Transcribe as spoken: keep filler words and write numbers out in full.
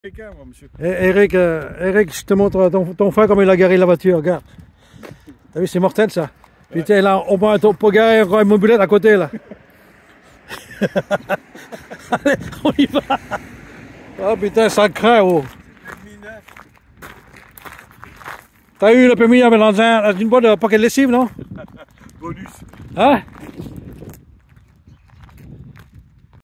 Moi, monsieur. Eric, euh, Eric, je te montre ton, ton frère comment il a garé la voiture, regarde. T'as vu, c'est mortel ça. Puis ouais. Tiens, là, on peut pas garer encore une mobilette à côté là. Allez, on y va. Oh putain, ça craint, oh. T'as eu le permis à mélanger dans une boîte de paquet de lessive, non? Bonus. Hein?